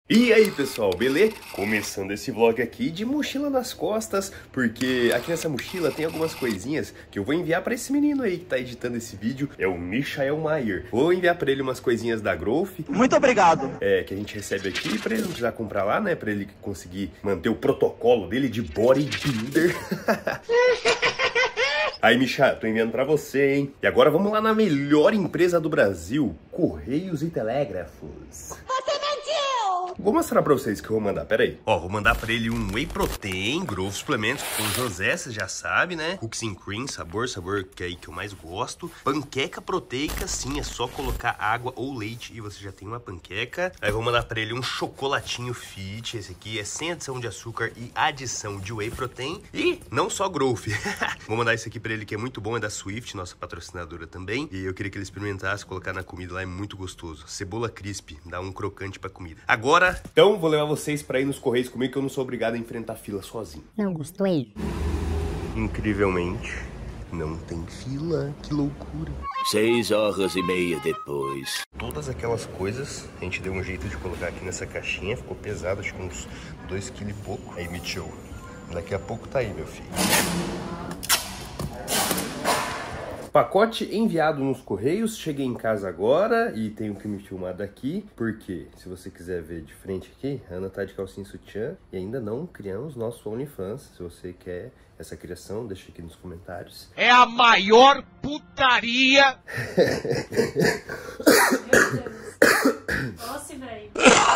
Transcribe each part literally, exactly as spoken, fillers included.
E aí pessoal, beleza? Começando esse vlog aqui de mochila nas costas, porque aqui nessa mochila tem algumas coisinhas que eu vou enviar pra esse menino aí que tá editando esse vídeo, é o Michael Maier. Vou enviar pra ele umas coisinhas da Growth. Muito obrigado! É, que a gente recebe aqui pra ele não precisar comprar lá, né? Pra ele conseguir manter o protocolo dele de bodybuilder. Aí, Micha, tô enviando pra você, hein? E agora vamos lá na melhor empresa do Brasil, Correios e Telégrafos. Vou mostrar pra vocês o que eu vou mandar, pera aí. Ó, vou mandar pra ele um Whey Protein, Growth suplemento com José, você já sabe, né? Cookies and Cream, sabor, sabor que é aí que eu mais gosto. Panqueca proteica, sim, é só colocar água ou leite e você já tem uma panqueca. Aí vou mandar pra ele um chocolatinho fit, esse aqui é sem adição de açúcar e adição de Whey Protein. E não só Growth. Vou mandar esse aqui pra ele que é muito bom, é da Swift, nossa patrocinadora também. E eu queria que ele experimentasse, colocar na comida lá, é muito gostoso. Cebola crisp, dá um crocante pra comida. Agora... Então, vou levar vocês pra ir nos Correios comigo, que eu não sou obrigado a enfrentar fila sozinho. Não gostei. Incrivelmente, não tem fila. Que loucura. Seis horas e meia depois. Todas aquelas coisas, a gente deu um jeito de colocar aqui nessa caixinha. Ficou pesado, acho que uns dois quilos e pouco. Aí, Mitchell, daqui a pouco tá aí, meu filho. Pacote enviado nos Correios, cheguei em casa agora e tenho que me filmar daqui, porque se você quiser ver de frente aqui, a Ana tá de calcinha sutiã e ainda não criamos nosso OnlyFans. Se você quer essa criação, deixa aqui nos comentários. É a maior putaria! Nossa, velho.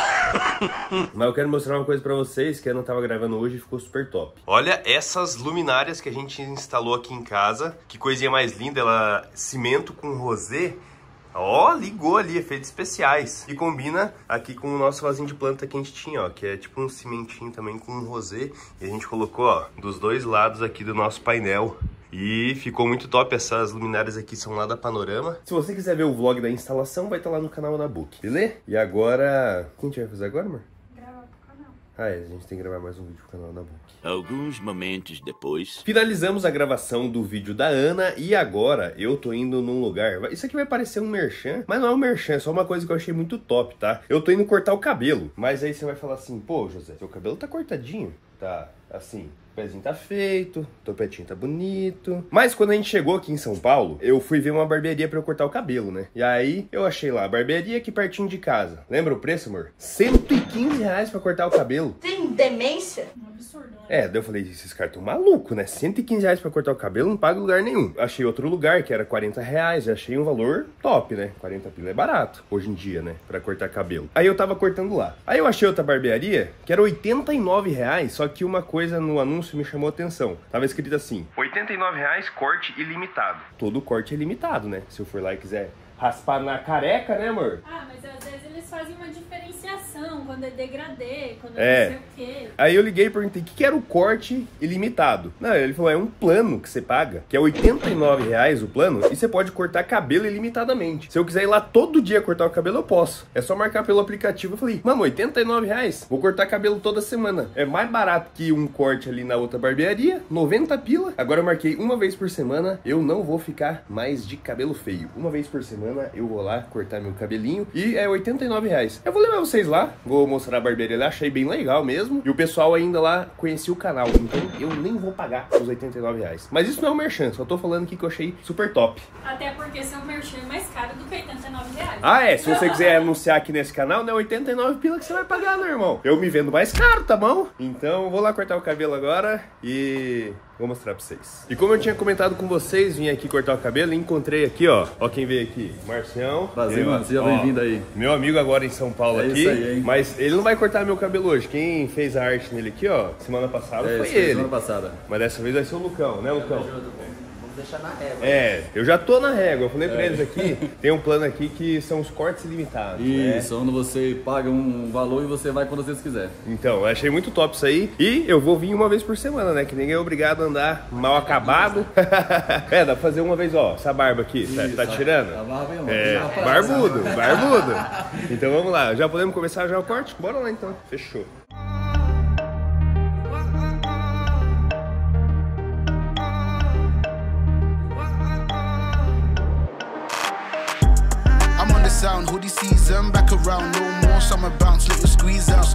Mas eu quero mostrar uma coisa pra vocês que a Ana tava gravando hoje e ficou super top. Olha essas luminárias que a gente instalou aqui em casa. Que coisinha mais linda, ela cimento com rosé. Ó, ligou ali, efeitos especiais. E combina aqui com o nosso vasinho de planta que a gente tinha, ó. Que é tipo um cimentinho também com rosé. E a gente colocou, ó, dos dois lados aqui do nosso painel. E ficou muito top, essas luminárias aqui são lá da Panorama. Se você quiser ver o vlog da instalação, vai estar lá no canal da Book, beleza? E agora... O que a gente vai fazer agora, amor? Gravar pro canal. Ah, é, a gente tem que gravar mais um vídeo pro canal da Book. Alguns momentos depois... Finalizamos a gravação do vídeo da Ana e agora eu tô indo num lugar... Isso aqui vai parecer um merchan, mas não é um merchan, é só uma coisa que eu achei muito top, tá? Eu tô indo cortar o cabelo, mas aí você vai falar assim, pô, José, seu cabelo tá cortadinho, tá assim... O pezinho tá feito, o topetinho tá bonito. Mas quando a gente chegou aqui em São Paulo, eu fui ver uma barbearia pra eu cortar o cabelo, né? E aí eu achei lá, barbearia aqui pertinho de casa. Lembra o preço, amor? cento e quinze reais pra cortar o cabelo. Tem demência? Um absurdo, né? É, daí eu falei, esses caras tão malucos, né? cento e quinze reais pra cortar o cabelo, não paga lugar nenhum. Achei outro lugar que era quarenta reais, achei um valor top, né? quarenta pila é barato, hoje em dia, né? Pra cortar cabelo. Aí eu tava cortando lá. Aí eu achei outra barbearia, que era oitenta e nove reais, só que uma coisa no anúncio me chamou a atenção. Tava escrito assim, oitenta e nove reais, corte ilimitado. Todo corte é ilimitado, né? Se eu for lá e quiser raspar na careca, né, amor? Ah, mas às vezes eles fazem uma diferenciação, quando é degradê, quando É. é não sei o quê. Aí eu liguei e perguntei, o que, que era o corte ilimitado? Não, ele falou, é um plano que você paga, que é oitenta e nove reais o plano, e você pode cortar cabelo ilimitadamente. Se eu quiser ir lá todo dia cortar o cabelo, eu posso. É só marcar pelo aplicativo. Eu falei, mano, oitenta e nove reais? Vou cortar cabelo toda semana. É mais barato que um corte ali na outra barbearia, noventa pila. Agora eu marquei uma vez por semana, eu não vou ficar mais de cabelo feio. Uma vez por semana eu vou lá cortar meu cabelinho e é oitenta e nove reais. Eu vou levar vocês lá, vou mostrar a barbearia lá, achei bem legal mesmo. E o pessoal ainda lá conhecia o canal, então eu nem vou pagar os oitenta e nove reais. Mas isso não é um merchan, só tô falando aqui que eu achei super top. Até porque seu merchan é mais caro do que oitenta e nove reais. Ah, é, se você quiser anunciar aqui nesse canal, não é oitenta e nove pila que você vai pagar, meu irmão. Eu me vendo mais caro, tá bom? Então eu vou lá cortar o cabelo agora e... vou mostrar pra vocês. E como eu tinha comentado com vocês, vim aqui cortar o cabelo e encontrei aqui, ó. Ó quem veio aqui, Marcião. Prazer, mano. Seja bem-vindo aí. Meu amigo agora em São Paulo É aqui. isso aí, hein? Mas ele não vai cortar meu cabelo hoje. Quem fez a arte nele aqui, ó, semana passada É, foi isso foi ele. semana passada. Mas dessa vez vai ser o Lucão, né, Lucão? Vamos deixar na régua. É, eu já tô na régua. Eu falei pra eles aqui, tem um plano aqui que são os cortes ilimitados. Isso, né? onde você paga um valor e você vai quando você quiser. Então, eu achei muito top isso aí. E eu vou vir uma vez por semana, né? Que ninguém é obrigado a andar mal acabado. É, dá pra fazer uma vez, ó. Essa barba aqui, tá, Isso, tá tirando? a barba é uma. É, barbudo, barbudo. Então vamos lá, já podemos começar já o corte? Bora lá então, fechou. I'm on the sound, hoodie season, back around, no more summer bounce, little squeeze out.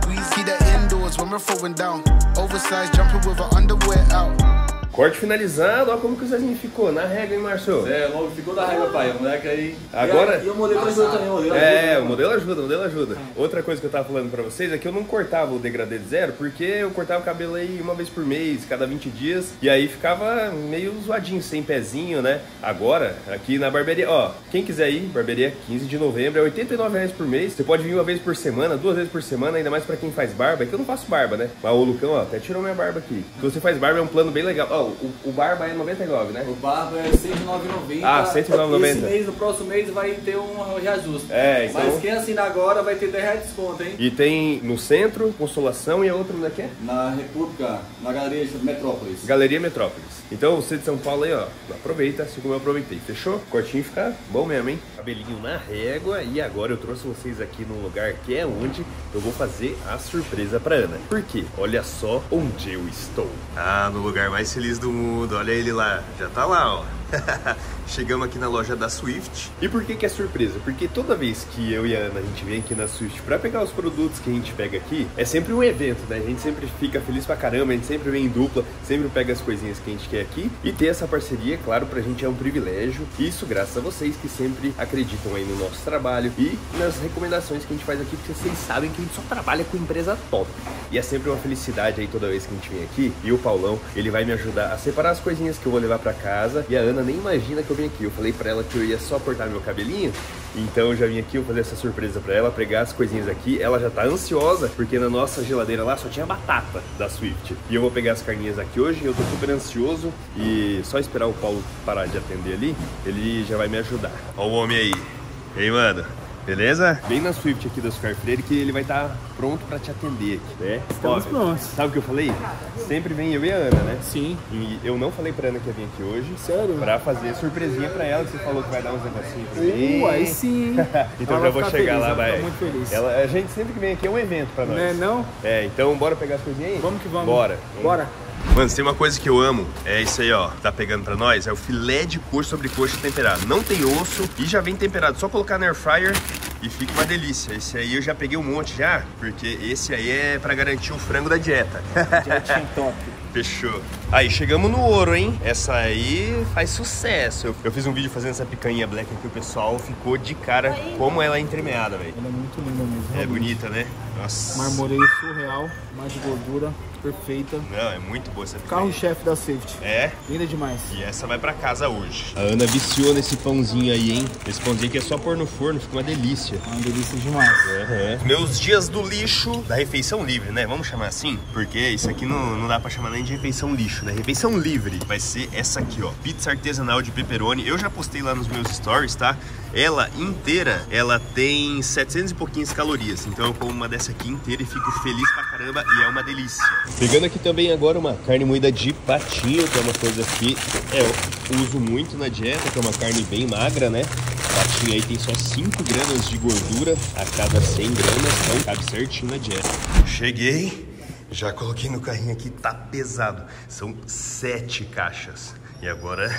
waterfalling down. Oversized jumping with her underwear out. Corte finalizado, olha como que o Zezinho ficou, na régua, hein, Marcio? É, logo ficou da régua, pai. O moleque aí. Agora... E o modelo ajuda também, o modelo ajuda. É, o modelo ajuda, o modelo ajuda. Outra coisa que eu tava falando pra vocês é que eu não cortava o degradê de zero, porque eu cortava o cabelo aí uma vez por mês, cada vinte dias, e aí ficava meio zoadinho, sem pezinho, né? Agora, aqui na barbearia, ó, quem quiser ir, barbearia quinze de novembro, é oitenta e nove reais por mês. Você pode vir uma vez por semana, duas vezes por semana, ainda mais pra quem faz barba, é que eu não faço barba, né? Mas o Lucão, ó, até tirou minha barba aqui. Se você faz barba, é um plano bem legal. Ó, o, o barba é noventa e nove, né? O barba é cento e nove reais e noventa centavos. Ah, cento e nove reais e noventa centavos. Esse mês, no próximo mês, vai ter um reajuste. É, então... Mas quem assinar agora vai ter dez reais de desconto, hein? E tem no centro, Consolação, e a outra onde é que é? Na República, na Galeria Metrópolis. Galeria Metrópolis. Então você de São Paulo aí, ó, aproveita, assim como eu aproveitei. Fechou? Cortinho fica bom mesmo, hein? Cabelinho na régua. E agora eu trouxe vocês aqui num lugar que é onde eu vou fazer a surpresa pra Ana. Por quê? Olha só onde eu estou. Ah, no lugar mais feliz do mundo. Olha ele lá. Já tá lá, ó. Chegamos aqui na loja da Swift. E por que que é surpresa? Porque toda vez que eu e a Ana a gente vem aqui na Swift pra pegar os produtos que a gente pega aqui, é sempre um evento, né? A gente sempre fica feliz pra caramba, a gente sempre vem em dupla, sempre pega as coisinhas que a gente quer aqui. E ter essa parceria, claro, pra gente é um privilégio. Isso graças a vocês que sempre acreditam aí no nosso trabalho e nas recomendações que a gente faz aqui, porque vocês sabem que a gente só trabalha com empresa top. E é sempre uma felicidade aí toda vez que a gente vem aqui. E o Paulão, ele vai me ajudar a separar as coisinhas que eu vou levar pra casa. E a Ana nem imagina que eu vim aqui. Eu falei pra ela que eu ia só cortar meu cabelinho, então eu já vim aqui, eu vou fazer essa surpresa pra ela, pegar as coisinhas aqui. Ela já tá ansiosa, porque na nossa geladeira lá só tinha batata da Swift. E eu vou pegar as carninhas aqui hoje, eu tô super ansioso. E só esperar o Paulo parar de atender ali, ele já vai me ajudar. Ó o homem aí. E aí, mano? Beleza? Vem na Swift aqui da Oscar Freire que ele vai estar tá pronto pra te atender aqui, né? Estamos Ó, prontos. Sabe o que eu falei? Sempre vem eu e a Ana, né? Sim. E eu não falei pra Ana que ia vir aqui hoje. Sério? Pra fazer surpresinha pra ela, que você falou que vai dar uns negocinhos pra mim. Uh, aí sim. Então ela já vou chegar feliz, lá, vai. Muito feliz. Ela, a gente sempre que vem aqui é um evento pra nós. Não é não? É, então bora pegar as coisinhas aí? Vamos que vamos. Bora. Bora. Mano, se tem uma coisa que eu amo, é isso aí, ó, tá pegando pra nós, é o filé de coxa sobre coxa temperado. Não tem osso e já vem temperado, só colocar na air fryer e fica uma delícia. Esse aí eu já peguei um monte já, porque esse aí é pra garantir o frango da dieta. Dietinha top. Fechou. Aí, chegamos no ouro, hein? Essa aí faz sucesso. Eu, eu fiz um vídeo fazendo essa picanha black aqui, o pessoal ficou de cara como ela é entremeada, velho. Ela é muito linda mesmo. É bonita, né? Nossa. Marmoreio surreal, mais de gordura, perfeita. Não, é muito boa essa picanha. Carro-chefe da Swift. É? Linda demais. E essa vai pra casa hoje. A Ana viciou nesse pãozinho aí, hein? Esse pãozinho que é só pôr no forno, fica uma delícia. É uma delícia demais. Uhum. Meus dias do lixo da refeição livre, né? Vamos chamar assim? Porque isso aqui não, não dá pra chamar nem de refeição lixo, né? Refeição livre vai ser essa aqui, ó. Pizza artesanal de pepperoni. Eu já postei lá nos meus stories, tá? Ela inteira, ela tem setecentas e pouquinhas calorias. Então eu como uma dessa aqui inteira e fico feliz pra caramba e é uma delícia. Pegando aqui também agora uma carne moída de patinho, que é uma coisa que é, eu uso muito na dieta, que é uma carne bem magra, né? Patinho aí tem só cinco gramas de gordura a cada cem gramas, então cabe certinho na dieta. Cheguei, já coloquei no carrinho aqui, tá pesado. São sete caixas. E agora,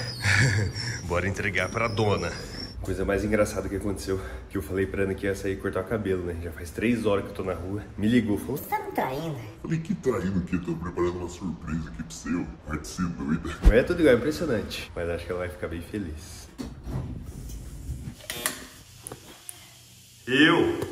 bora entregar pra dona. Coisa mais engraçada que aconteceu, que eu falei pra Ana que ia sair cortar o cabelo, né? Já faz três horas que eu tô na rua. Me ligou, falou, você tá me traindo? Falei, que traindo que eu tô preparando uma surpresa aqui pro seu. Vai ser doida. Não é tudo igual, é impressionante. Mas acho que ela vai ficar bem feliz. Eu!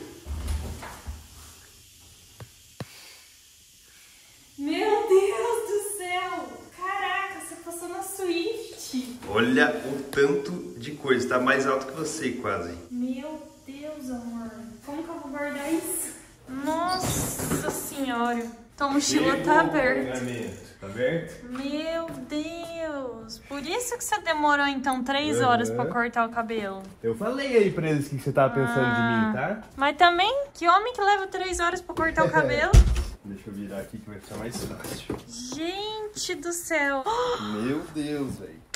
Meu Deus do céu! Caraca, você passou na Swift! Olha o tanto de coisa, tá mais alto que você quase. Meu Deus, amor. Como que eu vou guardar isso? Nossa senhora. Tua mochila tá aberta. Tá aberto? Meu Deus. Por isso que você demorou então três horas pra cortar o cabelo. Eu falei aí pra eles o que você tava pensando ah, de mim, tá? Mas também, que homem que leva três horas pra cortar o cabelo? Deixa eu virar aqui que vai ficar mais fácil. Gente do céu. Meu Deus, velho.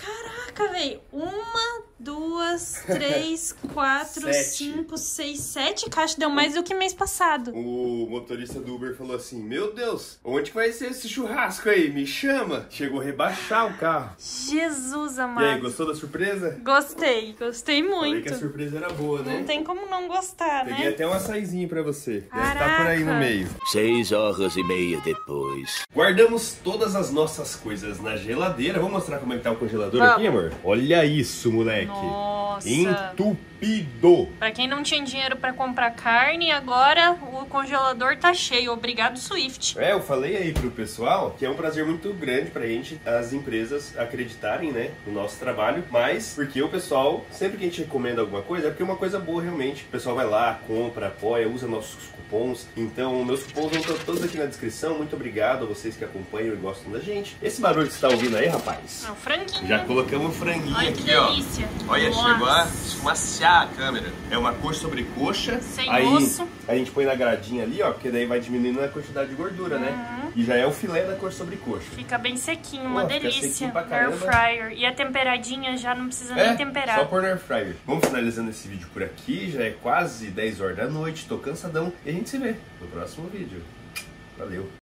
Caraca, velho. Uma, duas, três, quatro, cinco, seis, sete caixas. Deu mais do que mês passado. O motorista do Uber falou assim, meu Deus, onde que vai ser esse churrasco aí? Me chama. Chegou a rebaixar o carro. Jesus amado. E aí, gostou da surpresa? Gostei, gostei muito. Falei que a surpresa era boa, né? Não tem como não gostar, Peguei né? até um açaizinho pra você. Deve Caraca. estar por aí no meio. Seis horas e meia depois. Guardamos todas as nossas coisas na geladeira. Vamos mostrar como é que tá o congelador Vamos. aqui, amor? Olha isso, moleque. Nossa. Entupido. Pra quem não tinha dinheiro pra comprar carne, agora o congelador tá cheio. Obrigado, Swift. É, eu falei aí pro pessoal que é um prazer muito grande pra gente, as empresas acreditarem, né, no nosso trabalho, mas porque o pessoal, sempre que a gente recomenda alguma coisa, é porque é uma coisa boa realmente. O pessoal vai lá, compra, apoia, usa nossos cupons. Então, meus cupons vão estar todos aqui na descrição. Muito obrigado a vocês que acompanham e gostam da gente. Esse barulho que você tá ouvindo aí, rapaz? É o franguinho. Já colocamos um franguinho Olha aqui, que delícia. ó. Olha, Nossa. chegou a esfumaciar a câmera. É uma coxa sobre coxa. Sem aí osso. a gente põe na gradinha ali, ó, porque daí vai diminuindo a quantidade de gordura, né? Uhum. E já é o filé da coxa sobre coxa. Fica bem sequinho, uma Pô, fica delícia. sequinho pra Air caramba. fryer. E a temperadinha já não precisa É, nem temperar. só pôr no air fryer. Vamos finalizando esse vídeo por aqui. Já é quase dez horas da noite. Tô cansadão. E a gente se vê no próximo vídeo. Valeu.